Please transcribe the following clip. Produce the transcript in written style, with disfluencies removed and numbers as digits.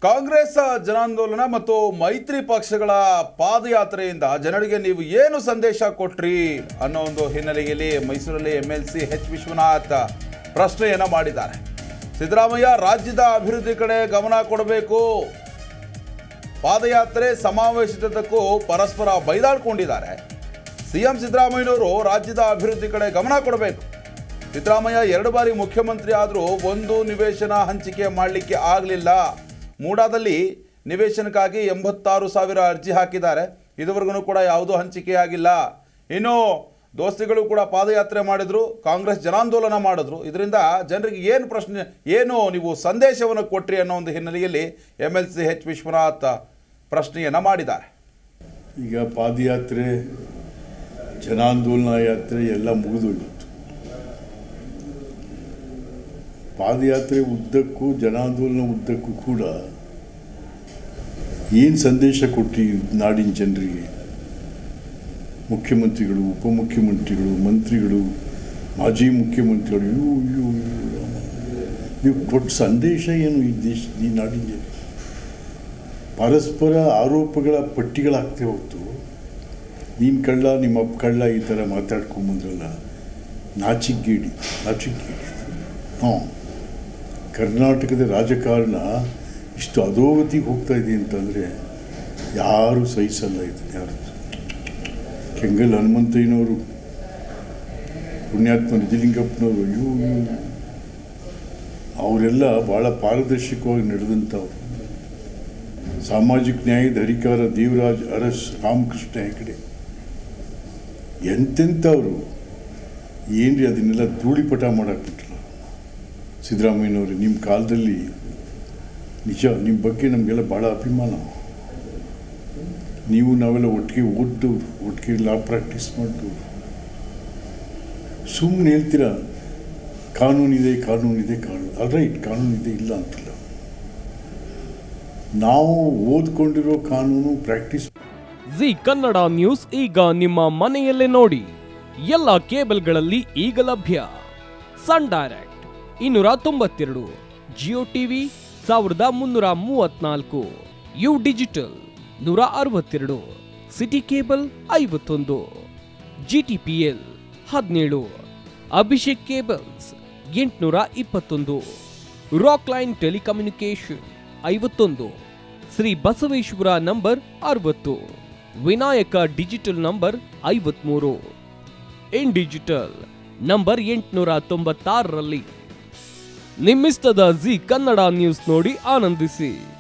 ಕಾಂಗ್ರೆಸ್ ಜನಾಂದೋಲನ ಮತ್ತು ಮೈತ್ರಿ ಪಕ್ಷಗಳ ಪಾದಯಾತ್ರೆಯಿಂದ ಜನರಿಗೆ ನೀವು ಏನು ಸಂದೇಶ ಕೊಟ್ರಿ ಅನ್ನೋ ಒಂದು ಹಿನ್ನೆಲೆಯಲ್ಲಿ ಮೈಸೂರಲ್ಲಿ ಎಂಎಲ್ಸಿ ಎಚ್ ವಿಶ್ವನಾಥ್ ಪ್ರಶ್ನೆಯನ್ನು ಮಾಡಿದ್ದಾರೆ. ಸಿದ್ದರಾಮಯ್ಯ ರಾಜ್ಯದ ಅಭಿವೃದ್ಧಿ ಕಡೆ ಗಮನ ಕೊಡಬೇಕು, ಪಾದಯಾತ್ರೆ ಸಮಾವೇಶದಕ್ಕೂ ಪರಸ್ಪರ ಬೈದಾಡಿಕೊಂಡಿದ್ದಾರೆ. ಸಿಎಂ ಸಿದ್ದರಾಮಯ್ಯನವರು ರಾಜ್ಯದ ಅಭಿವೃದ್ಧಿ ಕಡೆ ಗಮನ ಕೊಡಬೇಕು. ಸಿದ್ದರಾಮಯ್ಯ 2 ಬಾರಿ ಮುಖ್ಯಮಂತ್ರಿ ಆದರೂ ಒಂದು ನಿವೇಶನ ಹಂಚಿಕೆ ಮಾಡಲಿಕ್ಕೆ ಆಗಲಿಲ್ಲ. ಮೂಡಾದಲ್ಲಿ ನಿವೇಶನಕ್ಕಾಗಿ 86,000 ಅರ್ಜಿ ಹಾಕಿದ್ದಾರೆ. ಇದುವರೆಗೂ ಕೂಡ ಯಾವುದೂ ಹಂಚಿಕೆ ಆಗಿಲ್ಲ. ಇನ್ನು ದೋಸ್ತಿಗಳು ಕೂಡ ಪಾದಯಾತ್ರೆ ಮಾಡಿದ್ರು, ಕಾಂಗ್ರೆಸ್ ಜನಾಂದೋಲನ ಮಾಡಿದ್ರು. ಇದರಿಂದ ಜನರಿಗೆ ಏನು ನೀವು ಸಂದೇಶವನ್ನು ಕೊಟ್ರಿ ಅನ್ನೋ ಒಂದು ಹಿನ್ನೆಲೆಯಲ್ಲಿ ಎಂಎಲ್ಸಿ ಎಚ್ ವಿಶ್ವನಾಥ್ ಪ್ರಶ್ನೆಯನ್ನು ಮಾಡಿದ್ದಾರೆ. ಈಗ ಪಾದಯಾತ್ರೆ, ಜನಾಂದೋಲನ ಯಾತ್ರೆ ಎಲ್ಲ ಮುಗಿದೋಗಿತ್ತು. ಪಾದಯಾತ್ರೆ ಉದ್ದಕ್ಕೂ, ಜನಾಂದೋಲನ ಉದ್ದಕ್ಕೂ ಕೂಡ ಏನು ಸಂದೇಶ ಕೊಟ್ಟು ನಾಡಿನ ಜನರಿಗೆ, ಮುಖ್ಯಮಂತ್ರಿಗಳು, ಉಪಮುಖ್ಯಮಂತ್ರಿಗಳು, ಮಂತ್ರಿಗಳು, ಮಾಜಿ ಮುಖ್ಯಮಂತ್ರಿಗಳು, ನೀವು ಕೊಟ್ಟ ಸಂದೇಶ ಏನು? ಈ ಈ ನಾಡಿನ ಜನ ಪರಸ್ಪರ ಆರೋಪಗಳ ಪಟ್ಟಿಗಳಾಗ್ತೇ ಹೊತ್ತು ನೀನು ಕಳ್ಳ, ನಿಮ್ಮ ಅಪ್ಪ ಕಳ್ಳ, ಈ ಥರ ಮಾತಾಡ್ಕೊಂಬಂದ್ರಲ್ಲ, ನಾಚಿಗೇಡಿ. ಹಾಂ, ಕರ್ನಾಟಕದ ರಾಜಕಾರಣ ಇಷ್ಟು ಅಧೋಗತಿಗೆ ಹೋಗ್ತಾ ಇದೆ ಅಂತಂದರೆ ಯಾರೂ ಸಹಿಸಲ್ಲ. ಇದನ್ನು ಯಾರು ಕೆಂಗಲ್ ಹನುಮಂತಯ್ಯನವರು, ಪುಣ್ಯಾತ್ಮ ನಿಜಲಿಂಗಪ್ಪನವರು, ಅವರೆಲ್ಲ ಭಾಳ ಪಾರದರ್ಶಕವಾಗಿ ನಡೆದಂಥವ್ರು. ಸಾಮಾಜಿಕ ನ್ಯಾಯದ ಹರಿಕಾರ ದೇವರಾಜ್ ಅರಸ್, ರಾಮಕೃಷ್ಣ ಹೆಗಡೆ, ಎಂತೆಂಥವ್ರು ಏನ್ರಿ ಅದನ್ನೆಲ್ಲ ಧೂಳಿಪಟ ಮಾಡಾಕ್ಬಿಟ್ರಲ್ಲ ಸಿದ್ದರಾಮಯ್ಯನವರು. ನಿಮ್ಮ ಕಾಲದಲ್ಲಿ ನಿಜ, ನಿಮ್ಮ ಬಗ್ಗೆ ನಮಗೆಲ್ಲ ಭಾಳ ಅಭಿಮಾನ. ನೀವು ನಾವೆಲ್ಲ ಒಟ್ಟಿಗೆ ಓದ್ದವ್ರು, ಒಟ್ಟಿಗೆ ಲಾ ಪ್ರಾಕ್ಟೀಸ್ ಮಾಡಿದವ್ರು. ಸುಮ್ಮನೆ ಹೇಳ್ತೀರಾ ಕಾನೂನಿದೆ, ಆಲ್ರೈಟ್, ಕಾನೂನಿದೆ, ಇಲ್ಲ ಅಂತಿಲ್ಲ. ನಾವು ಓದ್ಕೊಂಡಿರೋ ಕಾನೂನು ಪ್ರಾಕ್ಟೀಸ್. ಜಿ ಕನ್ನಡ ನ್ಯೂಸ್ ಈಗ ನಿಮ್ಮ ಮನೆಯಲ್ಲೇ ನೋಡಿ. ಎಲ್ಲ ಕೇಬಲ್ಗಳಲ್ಲಿ ಈಗ ಲಭ್ಯ. Sun direct 292, Jio TV 1334, U digital 162, city cable 51, GTPL 17, Abhishek cables 821, rock line telecommunication 51, Shri Basaveshwara number 60, Vinayaka digital number 53, in digital number 896ರಲ್ಲಿ. ನಿಮ್ಮಿಸ್ತದ ಜಿ ಕನ್ನಡ ನ್ಯೂಸ್ ನೋಡಿ ಆನಂದಿಸಿ.